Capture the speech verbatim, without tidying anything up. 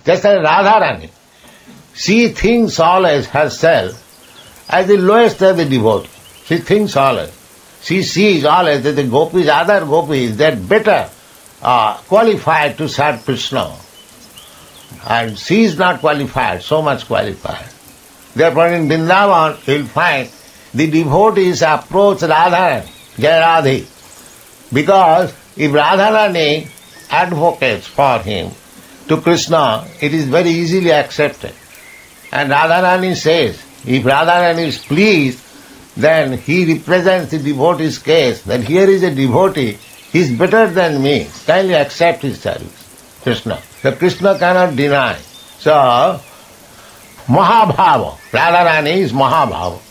Just as Radharani, she thinks always herself as the lowest of the devotee. She thinks always. She sees always that the gopis, other gopis, they are better uh, qualified to serve Krishna. And she is not qualified, so much qualified. Therefore in Vrindavan you will find the devotees approach Radharani, Jai Radhe, because if Radharani advocates for him to Krishna, it is very easily accepted. And Radharani says, if Radharani is pleased, then he represents the devotee's case, that here is a devotee, he is better than me, kindly accept his service, Krishna. So Krishna cannot deny. So, Mahabhava, Radharani is Mahabhava.